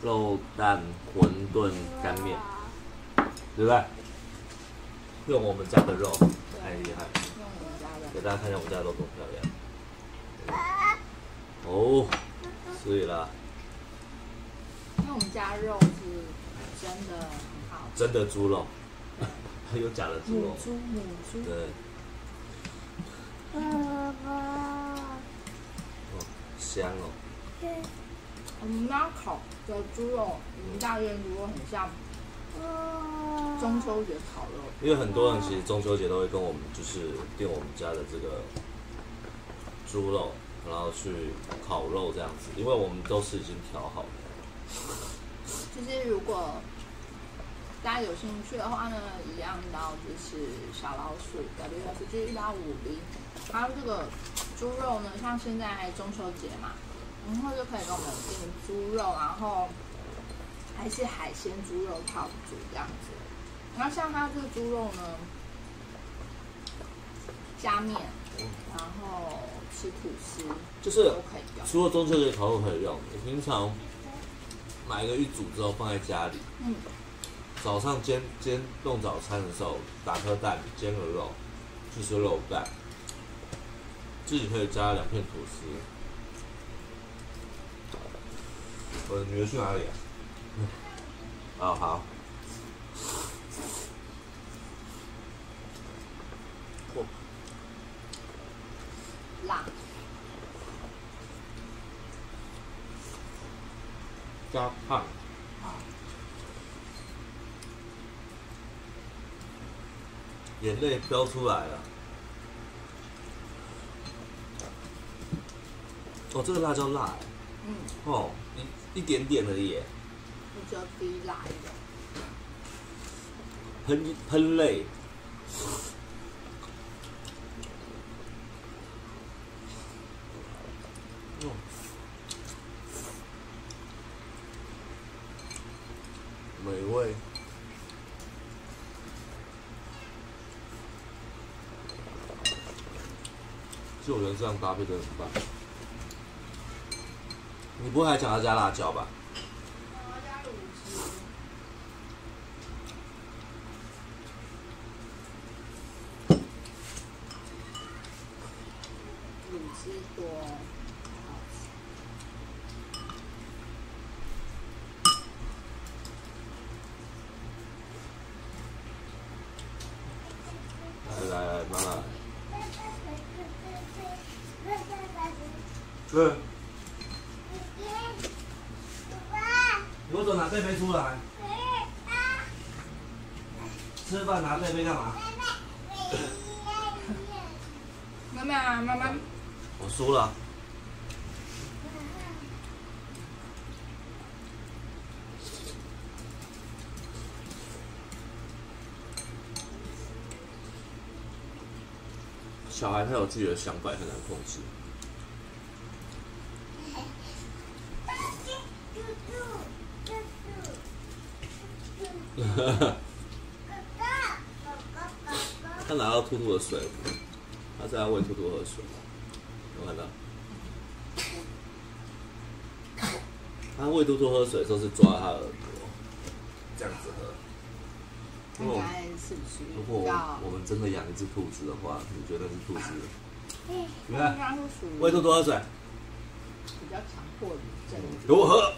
肉蛋馄饨干面，对不对？用我们家的肉，太厉害！ 用我们家的。 给大家看一下我们家的肉多漂亮。哦，所以啦， 因为我们家肉是真的很好吃， 真的猪肉，还有假的猪肉。 母猪。 对。香哦。 我们家烤的猪肉，我们大院猪肉很像中秋节烤肉。 因为很多人其实中秋节都会跟我们就是订我们家的这个猪肉，然后去烤肉这样子，因为我们都是已经调好的。 就是如果大家有兴趣的话呢，一样到就是小老鼠WSG1850，还有这个猪肉呢，像现在还中秋节嘛，然后就可以跟我们订猪肉，然后还是海鲜猪肉套组这样子。然后像它这个猪肉呢，加面，然后吃吐司， 就是都可以用。 除了中秋节烤肉可以用，你平常买一个一组之后放在家里，早上弄早餐的时候打颗蛋，煎个肉，就是肉蛋，自己可以加2片吐司。我的女儿去哪里啊？哦，好。 辣。 加烫。眼泪飙出来了。哦，这个辣椒辣哎。哦，一点点而已。 我只有低辣一点。 喷泪。美味。其实我觉得这样搭配真的很棒。你不会还想要加辣椒吧？ 我要加卤汁。卤汁多，好吃。 来，妈妈。对。你为什么拿贝贝出来？吃饭拿贝贝干嘛？ 妈妈。 我输了。小孩他有自己的想法，很难控制。他拿到兔兔的水，他在喂兔兔喝水，有看到？他喂兔兔喝水的时候是抓他耳朵，这样子喝。 应该是不是？ 如果我们真的养一只兔子的话，你觉得是兔子？ 应该是属于喂兔兔喝水， 比较强迫症。 给我喝。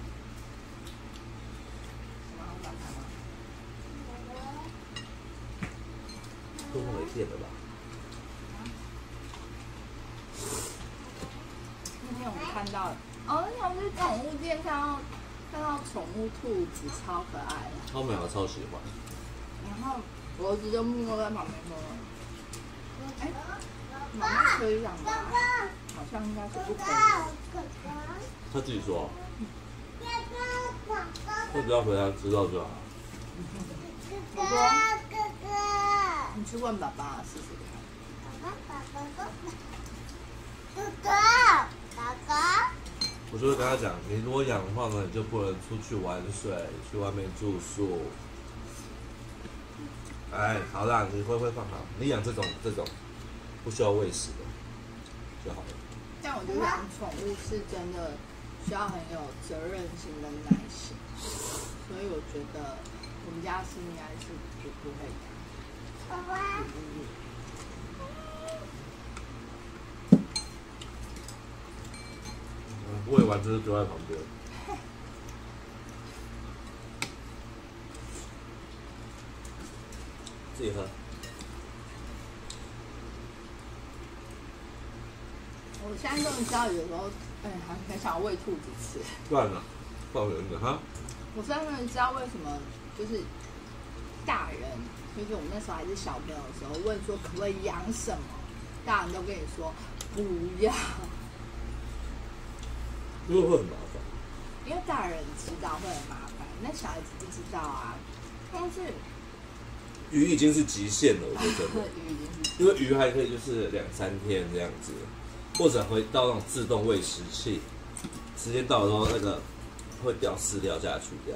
兔兔没电了吧？ 那天我们看到，那天我们去宠物店看到宠物兔子，超可爱的。 他们两个超喜欢。 然后我儿子就默默在旁边说：“妈妈可以养吗？好像应该是不可以。” 他自己说。我只要回答知道就好。 我说。你去问爸爸试试看。 哥哥。 我就会跟他讲，你如果养的话呢，你就不能出去玩水，去外面住宿。哎，好啦，你会放好。你养这种不需要喂食的就好了。 但我觉得养宠物是真的需要很有责任心跟耐心，所以我觉得我们家是应该是不会养。爸爸。 喂完就是丢在旁边。自己喝。 我现在终于知道，有时候很想喂兔子吃。 断了，爆人的哈。 我现在终于知道为什么就是大人，就是我们那时候还是小朋友的时候，问说可不可以养什么，大人都跟你说不要， 因为会很麻烦。 因为大人知道会很麻烦，那小孩子不知道啊。但是鱼已经是极限了，我觉得真的。 鱼已经是， 因为鱼还可以就是2-3天这样子，或者回到那种自动喂食器，时间到的时候那个会掉饲料下去这样。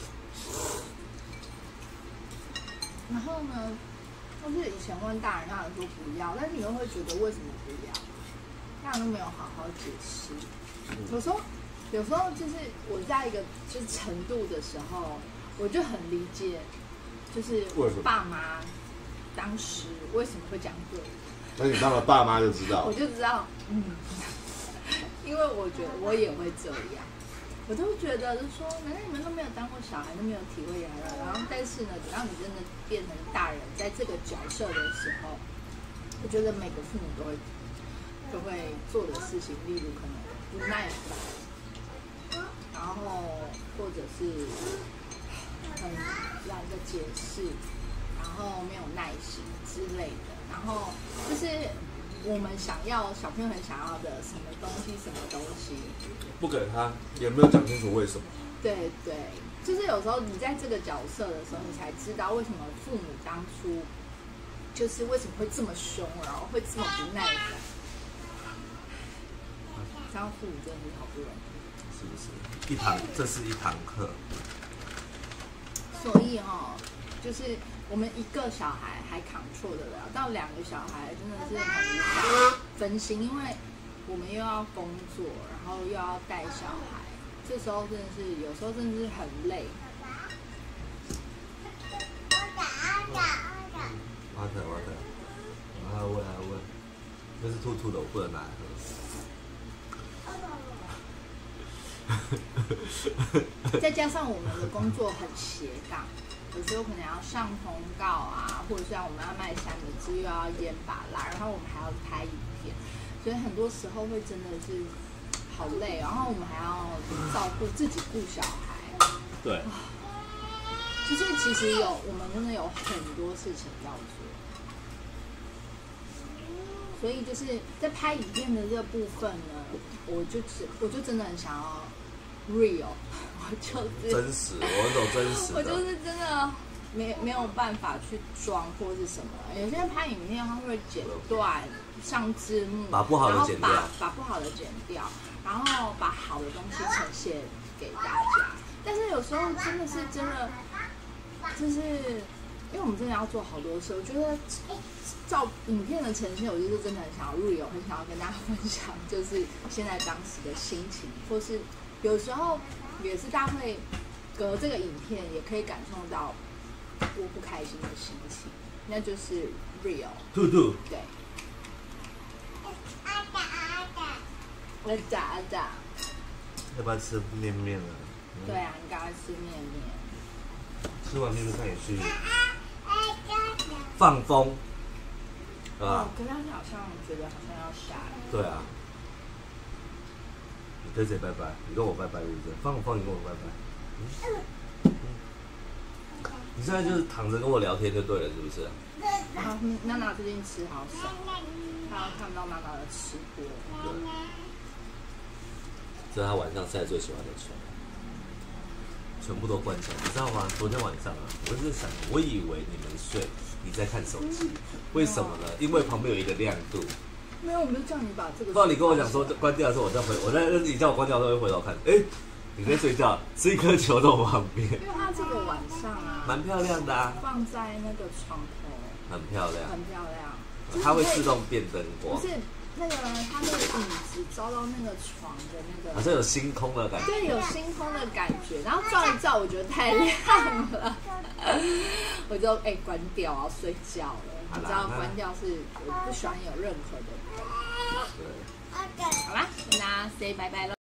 然后呢，就是以前问大人说不要，但是你又会觉得为什么不要？大人都没有好好解释。有时候就是我在一个就是程度的时候，我就很理解，就是我爸妈当时为什么会讲对。 那你当了爸妈就知道， 我就知道，因为我觉得我也会这样，我都觉得就是说，难道你们都没有当过小孩，都没有体会养育？然后但是呢，等到你真的变成大人，在这个角色的时候，我觉得每个父母都会做的事情，例如可能不耐烦，然后或者是很懒得解释，然后没有耐心之类的，然后就是我们想要小朋友很想要的什么东西， 不给他，也没有讲清楚为什么。 对对，就是有时候你在这个角色的时候，你才知道为什么父母当初就是为什么会这么凶，然后会这么不耐烦。当父母真的是好不容易， 是不是？这是一堂课。 所以就是我们一个小孩还control得了，到2个小孩真的是很无法分心，因为我们又要工作，然后又要带小孩，这时候真的是有时候真的是很累。 我还问，这是兔兔的，我不能拿来喝。再加上我们的工作很斜杠，有时候可能要上通告啊，或者像我们要卖3个字，又要腌巴拉，然后我们还要拍影片，所以很多时候会真的是好累，然后我们还要照顾自己顾小孩。 对。 就是其实我们真的有很多事情要做，所以就是在拍影片的这个部分呢，我就真的很想要 real， 我就是真实，我很懂真实的。 我就是真的没有办法去装或是什么。有些人拍影片他会剪断、上字幕， 把不好的剪掉， 把不好的剪掉，然后把好的东西呈现给大家。但是有时候真的，就是因为我们真的要做好多事，我觉得照影片的呈现，我就是真的很想要real，很想要跟大家分享，就是现在当时的心情，或是有时候也是大家会隔这个影片也可以感受到我不开心的心情，那就是 real。 兔兔。 对。阿达。 要不要吃面面了？ 对啊，你刚刚吃面面。 吃完面面看也去放风， 可是好像觉得好像要下雨。 对啊。你跟谁拜拜？你跟我拜拜对不对？放风，你跟我拜拜。你现在就是躺着跟我聊天就对了，是不是？ 娜娜最近吃好少，她看不到娜娜的吃播。 这是她晚上现在最喜欢的床。全部都关起来，你知道吗？昨天晚上啊，我就想，我以为你们睡，你在看手机，为什么呢？因为旁边有一个亮度。 没有，我没有叫你把这个。 不然你跟我讲说关掉的时候，我在你叫我关掉的时候会回头看，你在睡觉，是一颗球在我旁边。 因为它这个晚上啊， 蛮漂亮的啊， 放在那个床头， 很漂亮， 很漂亮。 它会自动变灯光。 不是那个它那个影子照到那个床的那个， 好像有星空的感觉。 对，有星空的感觉。然后照一照，我觉得太亮了，我就关掉，我要睡觉了。你知道关掉是我不喜欢有任何的灯。 对。 好啦，跟大家 say 拜拜了。